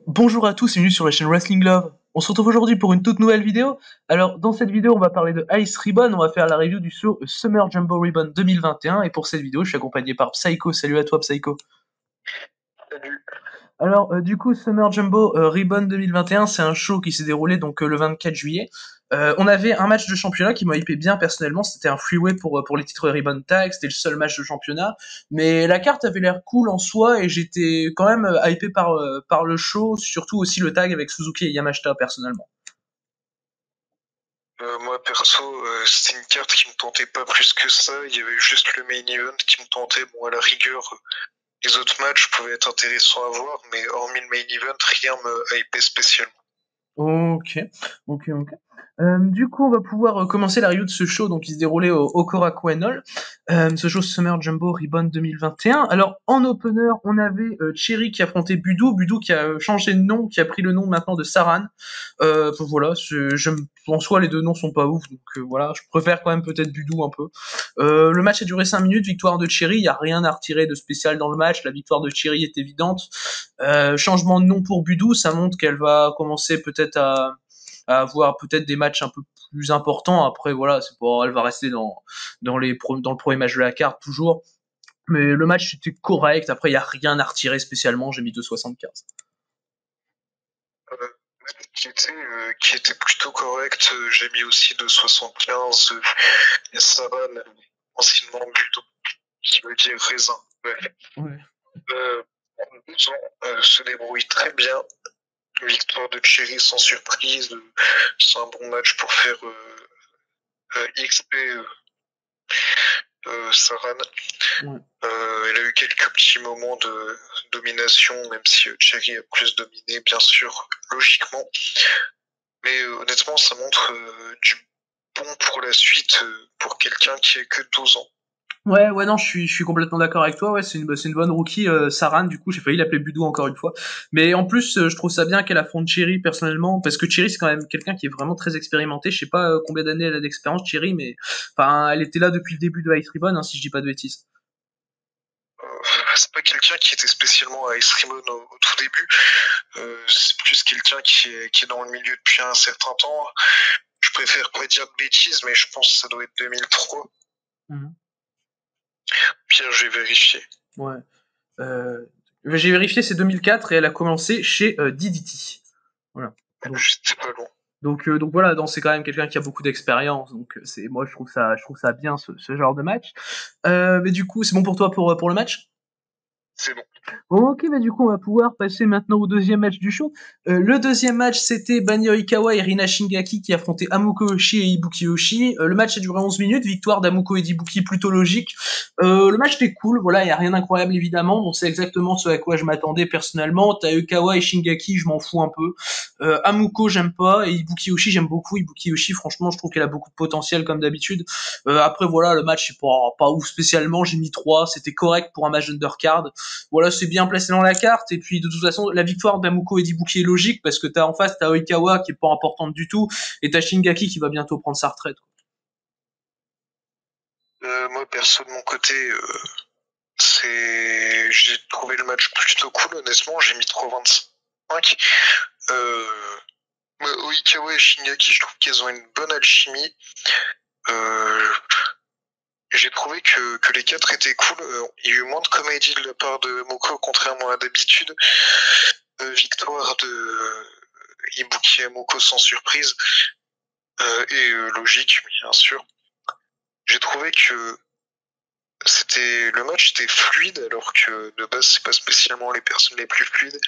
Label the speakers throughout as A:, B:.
A: Bonjour à tous et bienvenue sur la chaîne Wrestling Love. On se retrouve aujourd'hui pour une toute nouvelle vidéo. Alors dans cette vidéo on va parler de Ice Ribbon, on va faire la review du show Summer Jumbo Ribbon 2021 et pour cette vidéo je suis accompagné par Psycho. Salut à toi Psycho.
B: Salut.
A: Alors du coup Summer Jumbo Ribbon 2021 c'est un show qui s'est déroulé donc le 24 juillet. On avait un match de championnat qui m'a hypé bien personnellement, c'était un freeway pour les titres Ribbon Tag, c'était le seul match de championnat, mais la carte avait l'air cool en soi et j'étais quand même hypé par le show, surtout aussi le tag avec Suzuki et Yamashita personnellement.
B: Moi perso, c'était une carte qui me tentait pas plus que ça. Il y avait juste le main event qui me tentait. Bon, à la rigueur, les autres matchs pouvaient être intéressants à voir, mais hormis le main event, rien me hypait spécialement.
A: Ok, ok. Du coup, on va pouvoir commencer la review de ce show donc qui se déroulait au Korakuen Hall. Ce show Summer Jumbo Ribbon 2021. Alors, en opener, on avait Cherry qui affrontait Budo qui a changé de nom, qui a pris le nom maintenant de Saran. Voilà, en soi, les deux noms sont pas ouf, donc voilà, je préfère quand même peut-être Budo un peu. Le match a duré 5 minutes, victoire de Cherry, il y a rien à retirer de spécial dans le match, la victoire de Cherry est évidente. Changement de nom pour Budo, ça montre qu'elle va commencer peut-être à avoir peut-être des matchs un peu plus importants. Après, voilà, c'est pas, elle va rester dans le premier match de la carte toujours. Mais le match était correct. Après, il y a rien à retirer spécialement. J'ai mis 2,75.
B: Euh, qui était plutôt correct. J'ai mis aussi de 75. Saran, anciennement Budo, qui veut dire raisin. Ouais.
A: Ouais.
B: Se débrouille très bien. Victoire de Cherry sans surprise. C'est un bon match pour faire XP Saran.
A: Ouais.
B: Elle a eu quelques petits moments de domination, même si Cherry a plus dominé, bien sûr, logiquement. Mais honnêtement, ça montre du bon pour la suite pour quelqu'un qui a que 12 ans.
A: Ouais, non, je suis complètement d'accord avec toi. Ouais, c'est une bonne rookie, Saran. Du coup, j'ai failli l'appeler Budo encore une fois. Mais en plus, je trouve ça bien qu'elle affronte Cherry personnellement, parce que Cherry c'est quand même quelqu'un qui est vraiment très expérimenté. Je sais pas combien d'années elle a d'expérience, Cherry, mais enfin, elle était là depuis le début de Ice Ribbon, hein, si je dis pas de bêtises.
B: C'est pas quelqu'un qui était spécialement à Ice Ribbon au tout début. C'est plus quelqu'un qui est dans le milieu depuis un certain temps. Je préfère pas dire de bêtises, mais je pense que ça doit être 2003.
A: Mhm.
B: Pierre, j'ai vérifié.
A: Ouais. Euh, j'ai vérifié, c'est 2004 et elle a commencé chez DDT. Voilà. Donc,
B: J'étais pas loin.
A: donc voilà, c'est quand même quelqu'un qui a beaucoup d'expérience. Donc moi je trouve ça bien ce genre de match. Mais du coup, c'est bon pour toi pour le match?
B: C'est bon.
A: Ok, bah du coup, on va pouvoir passer maintenant au deuxième match du show. Le deuxième match, c'était Banya Oikawa et Rina Shingaki qui affrontaient Amuko Oshii et Ibuki Oshii. Le match a duré 11 minutes, victoire d'Amuko et d'Ibuki plutôt logique. Le match était cool, voilà, il y a rien d'incroyable évidemment. Bon, c'est exactement ce à quoi je m'attendais personnellement. T'as Oikawa et Shingaki, je m'en fous un peu. Amuko, j'aime pas, et Ibuki Oshii, j'aime beaucoup. Ibuki Oshii, franchement, je trouve qu'elle a beaucoup de potentiel comme d'habitude. Après, voilà, le match, c'est pas ouf spécialement. J'ai mis 3, c'était correct pour un match d'undercard. Voilà, c'est bien placé dans la carte. Et puis, de toute façon, la victoire d'Amuko et d'Ibuki est logique parce que en face, t'as Oikawa qui est pas importante du tout et t'as Shingaki qui va bientôt prendre sa retraite.
B: Moi, perso, de mon côté, j'ai trouvé le match plutôt cool, honnêtement. J'ai mis 3,25. Oikawa et Shingaki, je trouve qu'elles ont une bonne alchimie. J'ai trouvé que les quatre étaient cool. Il y a eu moins de comédie de la part de Moko, contrairement à d'habitude. Victoire de Ibuki et Moko sans surprise. Et logique, bien sûr. J'ai trouvé que le match était fluide, alors que de base, c'est pas spécialement les personnes les plus fluides.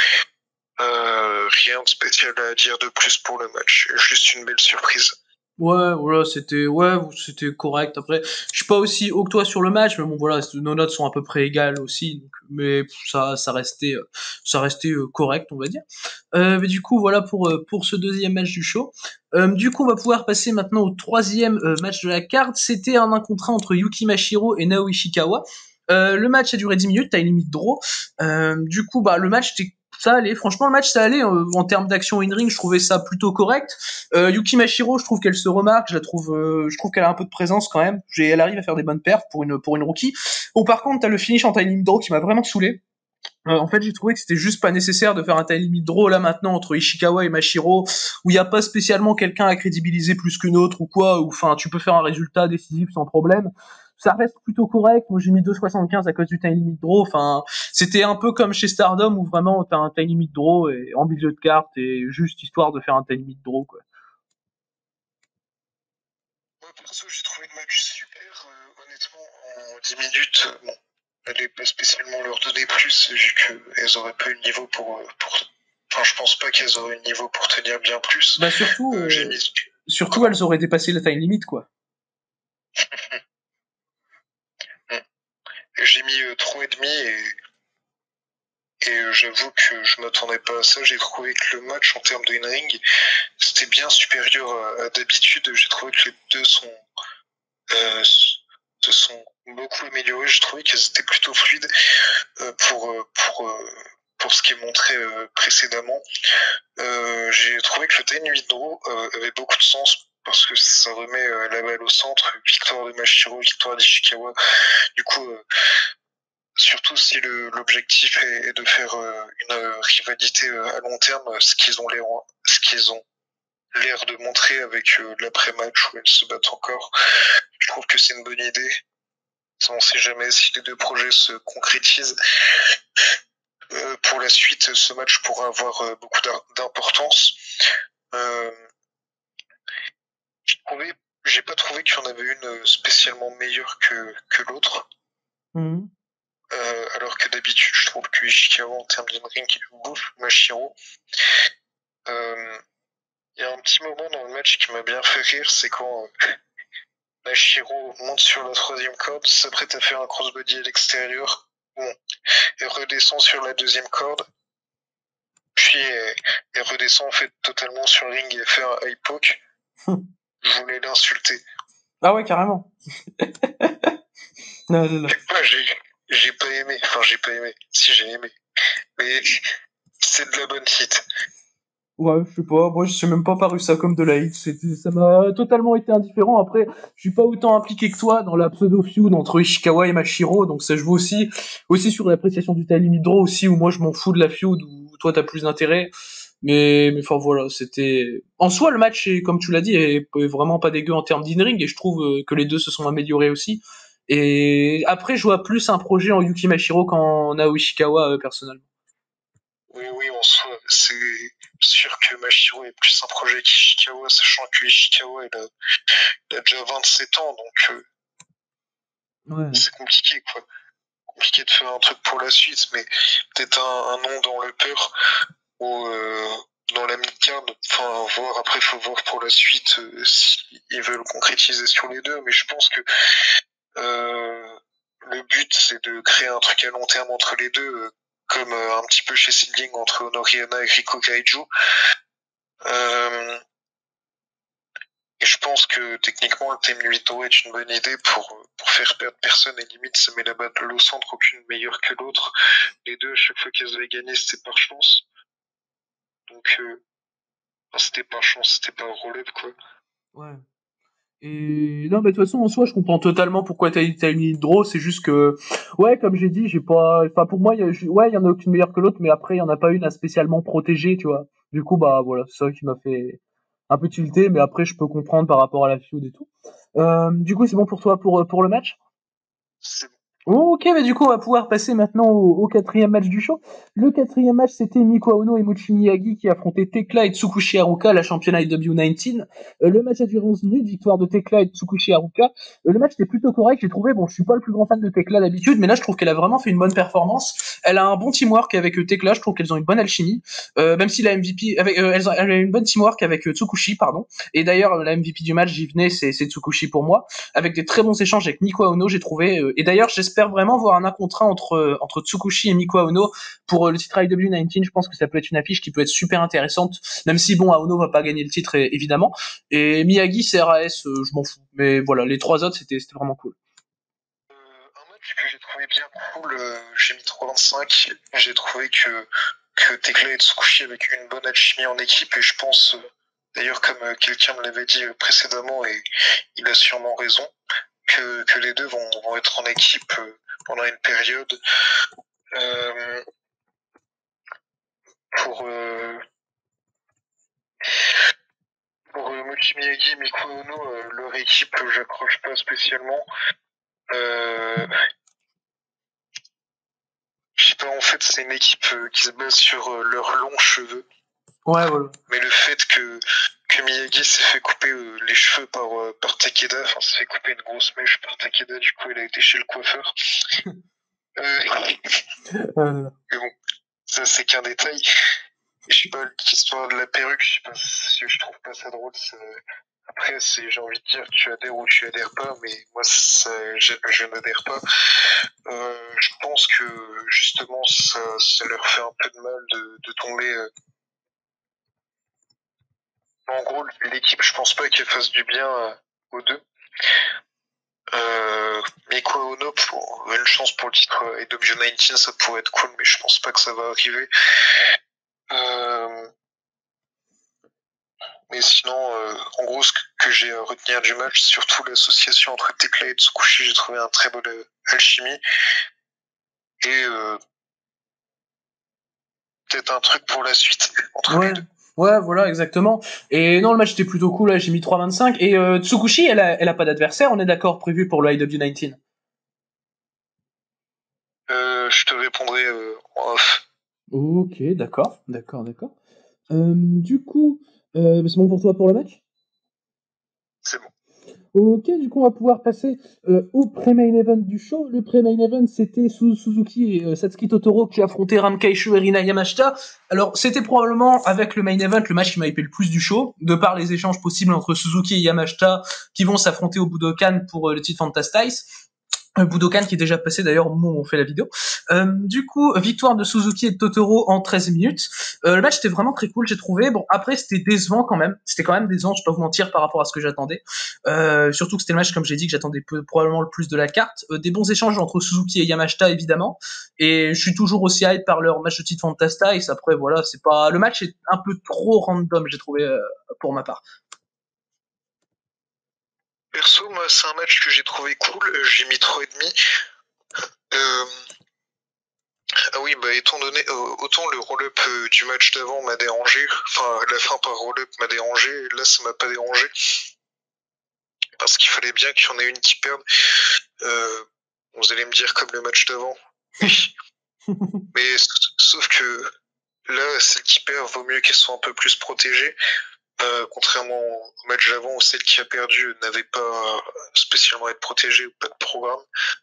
B: Rien de spécial à dire de plus pour le match. Juste une belle surprise.
A: Ouais, voilà, c'était correct. Après, je suis pas aussi haut que toi sur le match, mais bon, voilà, nos notes sont à peu près égales aussi. Donc, mais ça restait correct, on va dire. Mais du coup, voilà pour ce deuxième match du show. Du coup, on va pouvoir passer maintenant au troisième match de la carte. C'était un 1 contre 1 entre Yuki Mashiro et Naoya Ishikawa. Le match a duré 10 minutes, t'as une limite draw. Du coup, bah, le match, ça allait. Franchement, le match, ça allait. En termes d'action in-ring, je trouvais ça plutôt correct. Yuki Mashiro, je trouve qu'elle se remarque. Je trouve qu'elle a un peu de présence quand même. Elle arrive à faire des bonnes perfs pour une rookie. Bon, par contre, t'as le finish en Tiny Draw qui m'a vraiment saoulé. En fait, j'ai trouvé que c'était juste pas nécessaire de faire un time limit draw là maintenant entre Ishikawa et Mashiro, où il n'y a pas spécialement quelqu'un à crédibiliser plus qu'une autre ou quoi, ou enfin tu peux faire un résultat décisif sans problème. Ça reste plutôt correct. Moi j'ai mis 2,75 à cause du time limit draw. Enfin, c'était un peu comme chez Stardom où vraiment t'as un time limit draw et en milieu de carte et juste histoire de faire un time limit draw quoi.
B: Moi, perso, j'ai trouvé le match super. Honnêtement, en 10 minutes, bon, j'allais pas spécialement leur donner plus, vu qu'elles auraient pas eu le niveau pour. Enfin, je pense pas qu'elles auraient eu le niveau pour tenir bien plus.
A: Bah surtout,
B: J'ai mis.
A: surtout elles auraient dépassé la time limit quoi.
B: J'ai mis 3,5 et j'avoue que je m'attendais pas à ça. J'ai trouvé que le match en termes de in-ring, c'était bien supérieur à d'habitude. J'ai trouvé que les deux se sont beaucoup améliorés. J'ai trouvé qu'elles étaient plutôt fluides pour ce qui est montré précédemment. J'ai trouvé que le time limit draw avait beaucoup de sens parce que ça remet la balle au centre. Victoire de Mashiro, victoire d'Ishikawa. Du coup, surtout si l'objectif est de faire une rivalité à long terme, ce qu'ils ont l'air de montrer avec l'après-match où elles se battent encore. Je trouve que c'est une bonne idée. On ne sait jamais si les deux projets se concrétisent. Pour la suite, ce match pourra avoir beaucoup d'importance. J'ai pas trouvé qu'il y en avait une spécialement meilleure que l'autre.
A: Mmh.
B: Alors que d'habitude, je trouve que Ishikawa, en termes d'in-ring, bouffe Mashiro. Il y a un petit moment dans le match qui m'a bien fait rire, c'est quand Mashiro monte sur la troisième corde, s'apprête à faire un crossbody à l'extérieur, bon, et redescend sur la deuxième corde, puis elle redescend en fait totalement sur le ring et fait un high poke. Je voulais l'insulter.
A: Ah ouais, carrément. Non, non, non.
B: J'ai pas aimé, enfin j'ai pas aimé, si j'ai aimé, mais c'est de la bonne hit.
A: Ouais, je sais pas, moi j'ai même pas paru ça comme de la hit, ça m'a totalement été indifférent. Après, je suis pas autant impliqué que toi dans la pseudo feud entre Ishikawa et Mashiro, donc ça joue aussi sur l'appréciation du time limit draw aussi, où moi je m'en fous de la feud, où toi t'as plus d'intérêt. Mais enfin voilà, c'était en soi le match est, comme tu l'as dit, est vraiment pas dégueu en termes d'in-ring et je trouve que les deux se sont améliorés aussi. Et après, je vois plus un projet en Yuki Mashiro qu'en Nao Ishikawa personnellement.
B: Oui, en soi, c'est sûr que Mashiro est plus un projet qu'Ishikawa, sachant que Ishikawa il a déjà 27 ans, donc
A: Ouais.
B: c'est compliqué, quoi. Compliqué de faire un truc pour la suite, mais peut-être un nom dans le peur ou dans la mid-card. Enfin, voir, après, il faut voir pour la suite s'ils veulent concrétiser sur les deux, mais je pense que le but, c'est de créer un truc à long terme entre les deux, comme un petit peu chez Sibling entre Honoriana et Riko Kaiju. Et je pense que techniquement, le Team 8 est une bonne idée pour faire perdre personne et limite ça met la balle au centre, aucune meilleure que l'autre. Les deux, à chaque fois qu'elles avaient gagné, c'était par chance. Donc, c'était par chance, c'était pas un roll-up, quoi.
A: Ouais. Et non, mais de toute façon, en soi, je comprends totalement pourquoi t'as une ligne draw. C'est juste que, ouais, comme j'ai dit, j'ai pas, enfin, pour moi, ouais, il y en a aucune meilleure que l'autre, mais après, il y en a pas une à spécialement protéger, tu vois. Du coup, bah, voilà, c'est ça qui m'a fait un peu tilter, mais après, je peux comprendre par rapport à la feud et tout. Du coup, c'est bon pour toi pour le match?
B: C'est
A: Ok, mais du coup, on va pouvoir passer maintenant au quatrième match du show. Le quatrième match, c'était Miku Ono et Mochi Miyagi qui affrontaient Tekla et Tsukushi Haruka, la championne IW19. Le match a duré 11 minutes, victoire de Tekla et de Tsukushi Haruka. Le match était plutôt correct, j'ai trouvé. Bon, je suis pas le plus grand fan de Tekla d'habitude, mais là, je trouve qu'elle a vraiment fait une bonne performance. Elle a un bon teamwork avec Tekla, je trouve qu'elles ont une bonne alchimie. Même si la MVP, elle a une bonne teamwork avec Tsukushi, pardon. Et d'ailleurs, la MVP du match, j'y venais, c'est Tsukushi pour moi, avec des très bons échanges avec Miku Ono, j'ai trouvé. Et d'ailleurs, j'espère vraiment voir un 1 contre 1 entre Tsukushi et Miku Ono pour le titre IW19. Je pense que ça peut être une affiche qui peut être super intéressante, même si bon, Aono va pas gagner le titre évidemment. Et Miyagi, CRAS, je m'en fous. Mais voilà, les trois autres, c'était vraiment cool.
B: un match que j'ai trouvé bien cool. J'ai mis 3,25. J'ai trouvé que Tekla et Tsukushi avec une bonne alchimie en équipe et je pense, d'ailleurs, comme quelqu'un me l'avait dit précédemment et il a sûrement raison, que les deux vont être en équipe pendant une période. pour Mochi Miyagi et Miko Ono, leur équipe, j'accroche pas spécialement. Je sais pas, en fait, c'est une équipe qui se base sur leurs longs cheveux.
A: Ouais, voilà.
B: Mais le fait que Miyagi s'est fait couper les cheveux par Takeda, enfin, s'est fait couper une grosse mèche par Takeda, du coup, il a été chez le coiffeur. Mais bon, ça, c'est qu'un détail. Et je sais pas, l'histoire de la perruque, je sais pas si je trouve pas ça drôle. Après, j'ai envie de dire, tu adhères ou tu adhères pas, mais moi, je n'adhère pas. Je pense que, justement, ça leur fait un peu de mal de tomber. En gros, l'équipe, je pense pas qu'elle fasse du bien aux deux. Miko Ono, pour une chance pour le titre AW19, ça pourrait être cool, mais je pense pas que ça va arriver. Mais sinon, en gros, ce que j'ai à retenir du match, surtout l'association entre Tekla et Tsukushi, j'ai trouvé un très beau alchimie. Et peut-être un truc pour la suite entre les deux.
A: Ouais, voilà, exactement. Et non, le match était plutôt cool, là, j'ai mis 3,25. Et Tsukushi, elle a pas d'adversaire, on est d'accord, prévu pour le IW19.
B: Je te répondrai en off.
A: Ok, d'accord. Du coup, c'est bon pour toi pour le match?
B: C'est bon.
A: Ok, du coup, on va pouvoir passer au pré-main event du show. Le pré-main event, c'était Suzuki et Satsuki Totoro qui affrontaient Ramkaishu et Rina Yamashita. Alors, c'était probablement, avec le main event, le match qui m'a hypé le plus du show, de par les échanges possibles entre Suzuki et Yamashita qui vont s'affronter au Budokan pour le titre Fantastice. Budokan qui est déjà passé d'ailleurs au moment où on fait la vidéo. Du coup, victoire de Suzuki et de Totoro en 13 minutes. Le match était vraiment très cool, j'ai trouvé. Bon, après, c'était décevant quand même. C'était quand même décevant, je peux pas vous mentir, par rapport à ce que j'attendais. Surtout que c'était le match, comme j'ai dit, que j'attendais probablement le plus de la carte. Des bons échanges entre Suzuki et Yamashita, évidemment. Et je suis toujours aussi hype par leur match de titre Fantastice. Après, voilà, c'est pas... Le match est un peu trop random, j'ai trouvé, pour ma part.
B: Perso, moi, c'est un match que j'ai trouvé cool. J'ai mis 3,5. Ah oui, bah étant donné, autant le roll-up du match d'avant m'a dérangé, enfin la fin par roll-up m'a dérangé, là ça m'a pas dérangé, parce qu'il fallait bien qu'il y en ait une qui perde. Vous allez me dire comme le match d'avant. Mais sauf que là, celle qui perd, vaut mieux qu'elle soit un peu plus protégée. Contrairement au match d'avant où celle qui a perdu n'avait pas spécialement à être protégée ou pas de programme.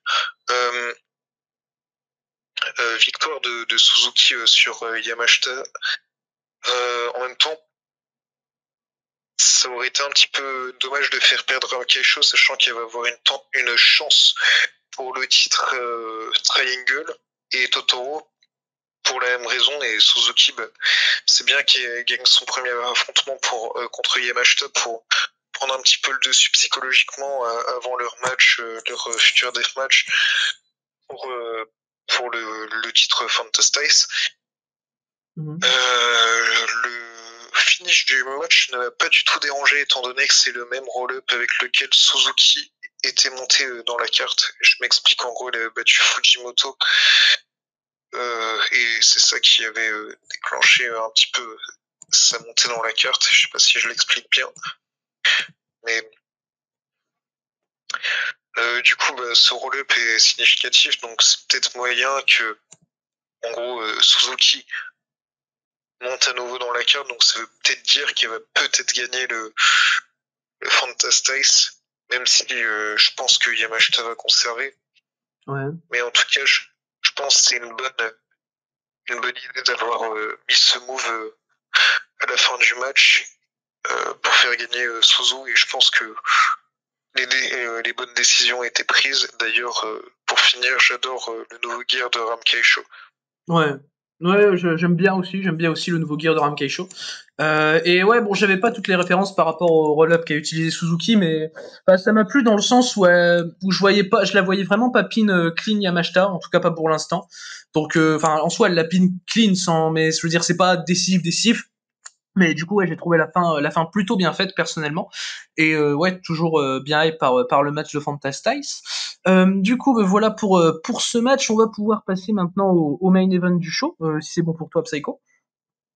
B: Victoire de Suzuki sur Yamashita. En même temps, ça aurait été un petit peu dommage de faire perdre Ramkaisho, sachant qu'il va avoir une chance pour le titre Triangle, et Totoro pour la même raison, et Suzuki, c'est bien qu'il gagne son premier affrontement contre Yamashita pour prendre un petit peu le dessus psychologiquement avant leur match, leur futur deathmatch pour le titre Fantastice. Le finish du match ne m'a pas du tout dérangé, étant donné que c'est le même roll-up avec lequel Suzuki était monté dans la carte. Je m'explique, en gros, il avait battu Fujimoto, et c'est ça qui avait déclenché un petit peu sa montée dans la carte. Je sais pas si je l'explique bien, mais du coup, ce roll-up est significatif, donc c'est peut-être moyen que, en gros, Suzuki monte à nouveau dans la carte, donc ça veut peut-être dire qu'il va peut-être gagner le Fantastice, même si je pense que Yamashita va conserver.
A: Ouais.
B: Mais en tout cas, je pense que c'est une bonne idée d'avoir mis ce move à la fin du match pour faire gagner Suzu, et je pense que les bonnes décisions étaient prises. D'ailleurs, pour finir, j'adore le nouveau gear de Ramkaisho.
A: Ouais. Ouais, j'aime bien aussi le nouveau gear de Ramkaisho. Et ouais, bon, j'avais pas toutes les références par rapport au roll-up qu'a utilisé Suzuki, mais ça m'a plu dans le sens où je la voyais vraiment pas pin clean Yamashita, en tout cas pas pour l'instant. Donc, en soi, elle la pin clean mais je veux dire, c'est pas décisif. Mais du coup, ouais, j'ai trouvé la fin plutôt bien faite personnellement, et ouais, toujours bien hype par le match de Fantastice. Du coup, voilà pour ce match. On va pouvoir passer maintenant au main event du show, si c'est bon pour toi, Psycho.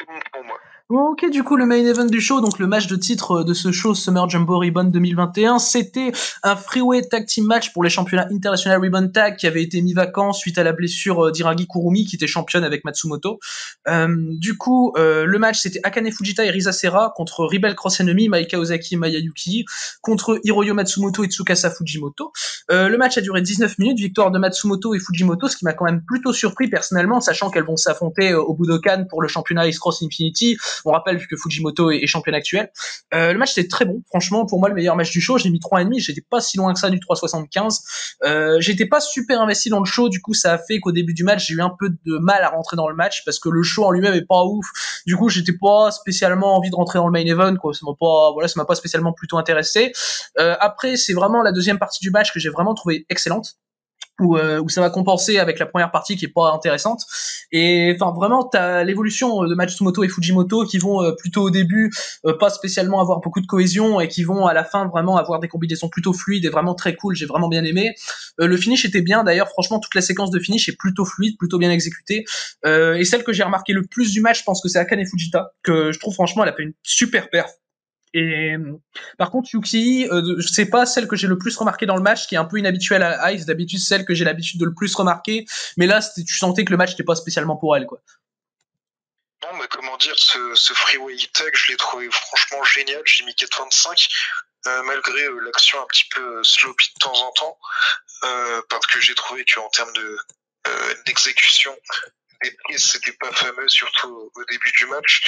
B: C'est bon pour moi.
A: Ok, du coup, le main event du show, donc le match de titre de ce show Summer Jumbo Ribbon 2021, c'était un freeway tag team match pour les championnats international Ribbon Tag qui avait été mis vacant suite à la blessure d'Iragi Kurumi qui était championne avec Matsumoto. Du coup, le match c'était Akane Fujita et Risa Sera contre Rebel Cross Enemy, Maika Ozaki et Maya Yuki, contre Hiroyo Matsumoto et Tsukasa Fujimoto. Le match a duré 19 minutes, victoire de Matsumoto et Fujimoto, ce qui m'a quand même plutôt surpris personnellement, sachant qu'elles vont s'affronter au Budokan pour le championnat X-Cross Infinity. On rappelle que Fujimoto est championne actuelle. Le match était très bon, franchement, pour moi le meilleur match du show. J'ai mis 3,5, j'étais pas si loin que ça du 3,75. J'étais pas super investi dans le show, du coup ça a fait qu'au début du match j'ai eu un peu de mal à rentrer dans le match parce que le show en lui-même est pas ouf. Du coup j'étais pas spécialement envie de rentrer dans le main event, quoi. Ça m'a pas spécialement plutôt intéressé. Après c'est vraiment la deuxième partie du match que j'ai vraiment trouvé excellente. Où ça va compenser avec la première partie qui est pas intéressante. Et enfin vraiment t'as l'évolution de Matsumoto et Fujimoto qui vont plutôt au début pas spécialement avoir beaucoup de cohésion et qui vont à la fin vraiment avoir des combinaisons plutôt fluides et vraiment très cool. J'ai vraiment bien aimé. Le finish était bien d'ailleurs, franchement toute la séquence de finish est plutôt fluide, plutôt bien exécutée. Et celle que j'ai remarqué le plus du match, je pense que c'est Akane Fujita, que je trouve franchement elle a fait une super perf. Et par contre, Yuki, c'est pas celle que j'ai le plus remarqué dans le match, qui est un peu inhabituelle à Ice. D'habitude, c'est celle que j'ai l'habitude de le plus remarquer. Mais là, tu sentais que le match n'était pas spécialement pour elle, quoi.
B: Non, mais comment dire, ce freeway tag, je l'ai trouvé franchement génial. J'ai mis 4,25, malgré l'action un petit peu sloppy de temps en temps, parce que j'ai trouvé qu'en termes d'exécution, des prises, c'était pas fameux, surtout au début du match.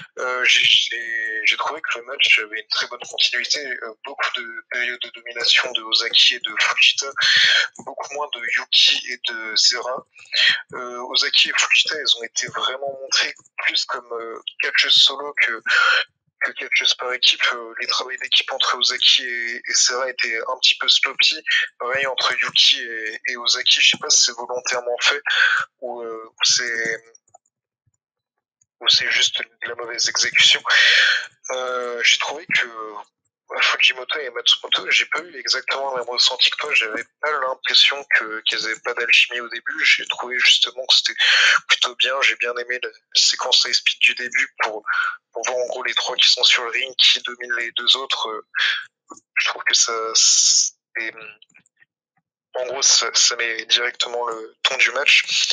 B: J'ai trouvé que le match avait une très bonne continuité, beaucoup de périodes de domination de Ozaki et de Fujita, beaucoup moins de Yuki et de Sera. Ozaki et Fujita, ils ont été vraiment montrés plus comme catcheuses solo que catcheuses par équipe. Les travaux d'équipe entre Ozaki et Sera étaient un petit peu sloppy. Pareil entre Yuki et Ozaki, je sais pas si c'est volontairement fait ou c'est juste de la mauvaise exécution. J'ai trouvé que Fujimoto et Matsumoto, j'ai pas eu exactement le même ressenti que toi. J'avais pas l'impression qu'ils avaient pas d'alchimie au début. J'ai trouvé justement que c'était plutôt bien. J'ai bien aimé la séquence high speed du début pour voir en gros les trois qui sont sur le ring, qui dominent les deux autres. Je trouve que en gros, ça met directement le ton du match.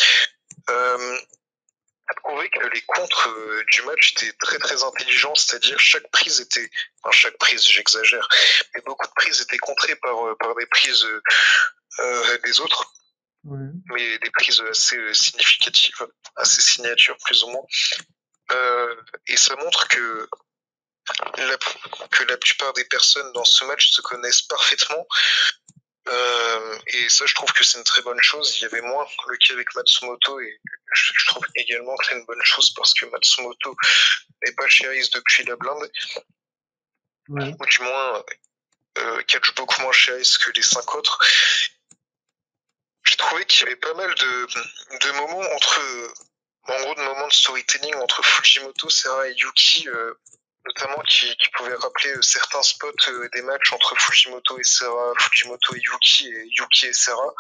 B: J'ai trouvé que les contres du match étaient très très intelligents, c'est-à-dire chaque prise, j'exagère, mais beaucoup de prises étaient contrées par des prises des autres,
A: Ouais.
B: mais des prises assez significatives, assez signatures plus ou moins. Et ça montre que la plupart des personnes dans ce match se connaissent parfaitement. Et ça, je trouve que c'est une très bonne chose. Il y avait moins le cas avec Matsumoto et je trouve également que c'est une bonne chose parce que Matsumoto n'est pas chez Ice depuis la blinde.
A: Ouais.
B: Ou du moins catch beaucoup moins chez Ice que les 5 autres. J'ai trouvé qu'il y avait pas mal de moments de moments de storytelling entre Fujimoto, Sera et Yuki, notamment qui pouvaient rappeler certains spots des matchs entre Fujimoto et Sera, Fujimoto et Yuki et Sera.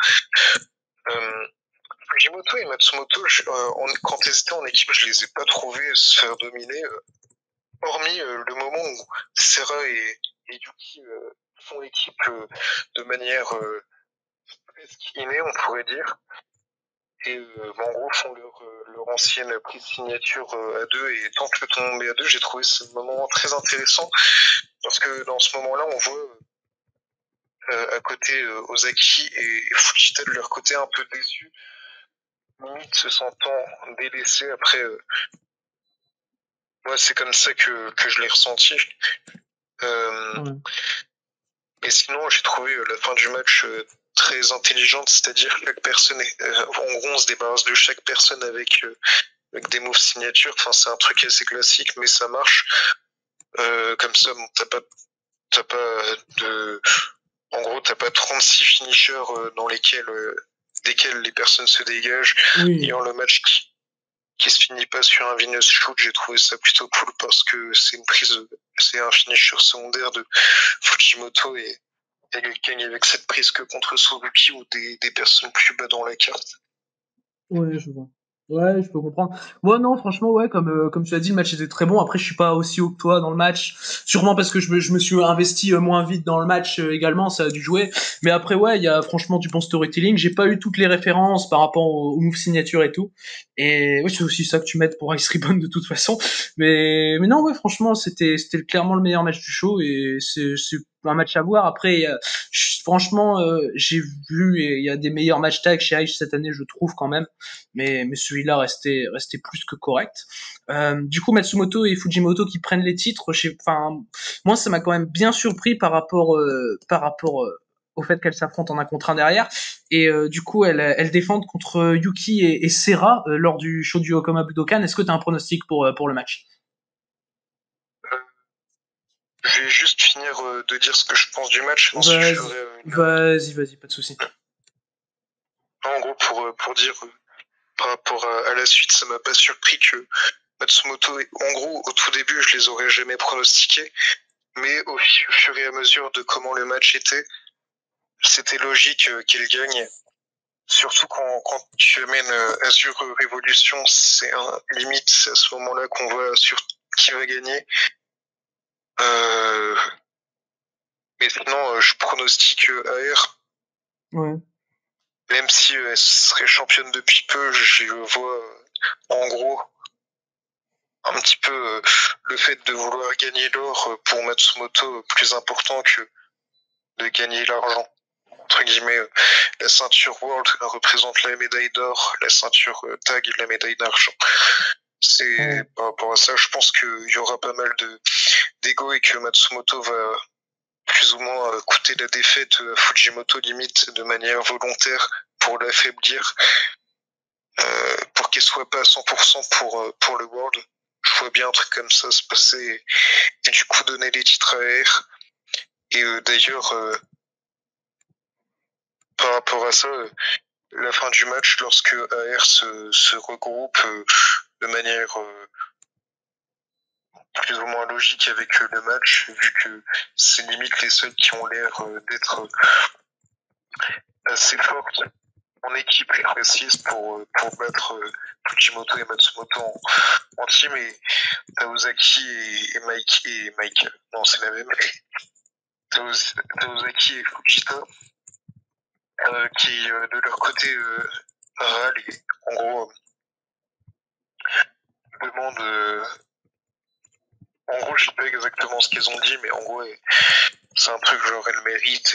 B: Fujimoto et Matsumoto, quand ils étaient en équipe, je les ai pas trouvés se faire dominer, hormis le moment où Sera et Yuki font équipe de manière presque innée, on pourrait dire. Et en gros font leur ancienne prise signature à deux et tentent le tomber à deux. J'ai trouvé ce moment très intéressant parce que dans ce moment-là, on voit à côté Ozaki et Fujita de leur côté un peu déçus, limite se sentant délaissés après. Moi, c'est comme ça que je l'ai ressenti.
A: Ouais.
B: Et sinon, j'ai trouvé la fin du match très intelligente, c'est-à-dire que chaque personne, en gros, on se débarrasse de chaque personne avec des moves signatures. Enfin, c'est un truc assez classique, mais ça marche. Comme ça, bon, t'as pas en gros, t'as pas 36 finishers desquels les personnes se dégagent.
A: Oui.
B: Ayant le match qui se finit pas sur un Venus Shoot, j'ai trouvé ça plutôt cool parce que c'est un finisher secondaire de Fujimoto et elle gagne avec cette prise que contre Suzuki ou des personnes plus bas dans la carte.
A: Ouais, je vois. Ouais, je peux comprendre. Moi, non, franchement, ouais, comme tu l'as dit, le match était très bon. Après, je suis pas aussi haut que toi dans le match. Sûrement parce que je me suis investi moins vite dans le match également, ça a dû jouer. Mais après, ouais, il y a franchement du bon storytelling. J'ai pas eu toutes les références par rapport au move signature et tout. Et ouais, c'est aussi ça que tu m'aides pour Ice Ribbon de toute façon. Mais non, ouais, franchement, c'était clairement le meilleur match du show et c'est un match à voir. Après, franchement, j'ai vu, et il y a des meilleurs matchs tag chez Ice cette année, je trouve quand même. Mais celui-là restait plus que correct. Du coup, Matsumoto et Fujimoto qui prennent les titres, enfin, moi, ça m'a quand même bien surpris par rapport au fait qu'elles s'affrontent en un contre un derrière. Et du coup, elles défendent contre Yuki et Serra lors du show du Okama Budokan. Est-ce que tu as un pronostic pour le match?
B: Euh, je vais juste finir de dire ce que je pense du match, et ensuite je
A: Vas-y,
B: ferai
A: vas-y, pas de souci.
B: en gros, pour dire par rapport à la suite, ça m'a pas surpris que Matsumoto, en gros, au tout début, je les aurais jamais pronostiqués, mais au fur et à mesure de comment le match était, c'était logique qu'il gagne. Surtout quand tu amènes Azure Revolution, limite, c'est à ce moment-là qu'on voit sur qui va gagner. Mais sinon, je pronostique AR.
A: Ouais.
B: Même si elle serait championne depuis peu, je vois en gros un petit peu le fait de vouloir gagner l'or pour Matsumoto plus important que de gagner l'argent. Entre guillemets, la ceinture World représente la médaille d'or, la ceinture Tag la médaille d'argent. C'est par rapport à ça, je pense qu'il y aura pas mal d'ego et que Matsumoto va plus ou moins coûter la défaite à Fujimoto limite de manière volontaire pour l'affaiblir, pour qu'elle soit pas à 100% pour le World. Je vois bien un truc comme ça se passer et du coup donner les titres à R. Et d'ailleurs, par rapport à ça, la fin du match, lorsque AR se regroupe de manière plus ou moins logique avec le match, vu que c'est limite les seuls qui ont l'air d'être assez fortes en équipe et précise pour battre Fujimoto et Matsumoto en team, et Taozaki et Mike, non c'est la même, Taozaki et Fujita qui de leur côté râlent et en gros demandent en gros je sais pas exactement ce qu'ils ont dit, mais en gros c'est un truc genre elle mérite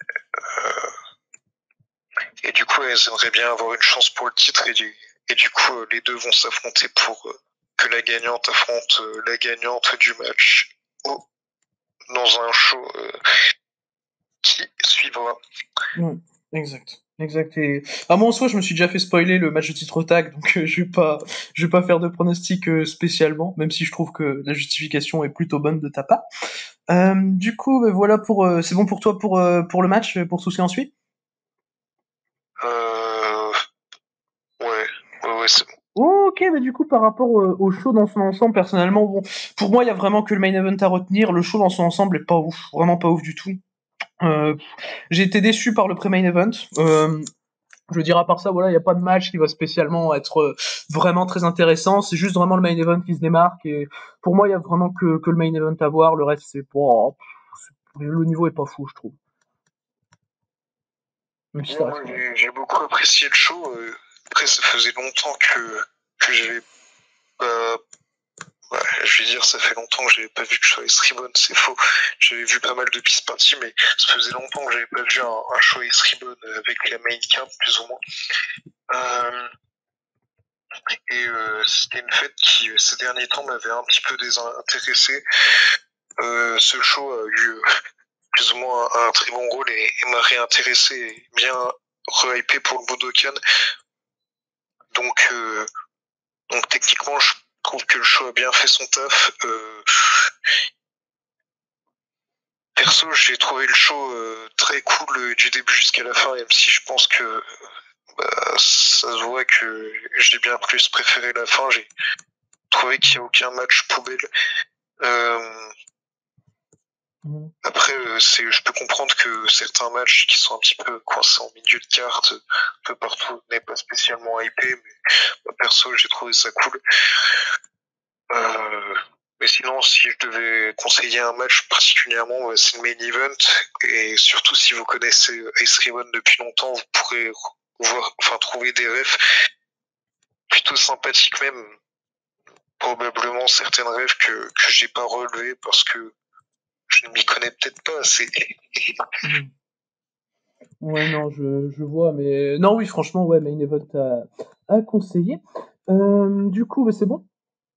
B: et du coup elles aimeraient bien avoir une chance pour le titre, et du coup les deux vont s'affronter pour que la gagnante affronte la gagnante du match dans un show qui suivra.
A: Ouais, exact. Exact. Et moi en soi, je me suis déjà fait spoiler le match de titre tag, donc je vais pas faire de pronostic spécialement, même si je trouve que la justification est plutôt bonne de ta part. Du coup, voilà c'est bon pour toi pour le match, pour tout ce qui ensuite.
B: Euh, ouais, c'est bon.
A: Ok, mais du coup, par rapport au show dans son ensemble, personnellement, bon, pour moi, il y a vraiment que le main event à retenir. Le show dans son ensemble est pas ouf, vraiment pas ouf du tout. Euh, j'ai été déçu par le pré-main event. Je veux dire, à part ça, voilà, il n'y a pas de match qui va spécialement être vraiment très intéressant. C'est juste vraiment le main event qui se démarque. Et pour moi, il y a vraiment que le main event à voir. Le reste, le niveau est pas fou, je trouve. Même si ça
B: Moi,
A: reste correct.
B: j'ai beaucoup apprécié le show. Après, ça faisait longtemps que j'avais pas. Je vais dire, ça fait longtemps que j'avais pas vu de show Ice Ribbon, c'est faux. J'avais vu pas mal de Peace Party, mais ça faisait longtemps que j'avais pas vu un show Ice Ribbon avec la main card, plus ou moins. Et c'était une fête qui, ces derniers temps, m'avait un petit peu désintéressé. Ce show a eu plus ou moins un très bon rôle et m'a réintéressé et bien rehypé pour le Budokan. Donc, donc techniquement, je trouve que le show a bien fait son taf. Perso, j'ai trouvé le show très cool du début jusqu'à la fin, même si je pense que ça se voit que j'ai bien plus préféré la fin. J'ai trouvé qu'il n'y a aucun match poubelle. Après, je peux comprendre que certains matchs qui sont un petit peu coincés en milieu de carte, un peu partout, n'est pas spécialement hypé, mais moi, perso, j'ai trouvé ça cool. Mais sinon, si je devais conseiller un match particulièrement, c'est le main event. Et surtout, si vous connaissez Ace Ribbon depuis longtemps, vous pourrez trouver des refs plutôt sympathiques même. Probablement certaines refs que j'ai pas relevées parce que je ne m'y connais peut-être pas assez.
A: Ouais, non, je vois, mais non, oui, franchement, ouais, main event à conseiller. Du coup, bah, c'est bon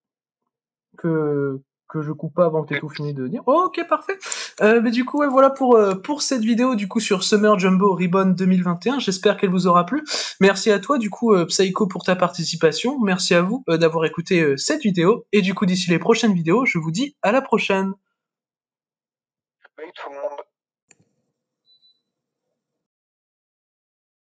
A: que je coupe pas avant que t'aies tout fini de dire. Oh, ok, parfait. Mais du coup, ouais, voilà pour cette vidéo du coup sur Summer Jumbo Ribbon 2021. J'espère qu'elle vous aura plu. Merci à toi, du coup, Psycho, pour ta participation. Merci à vous d'avoir écouté cette vidéo. Et du coup, d'ici les prochaines vidéos, je vous dis à la prochaine.
B: Oui, tout le monde.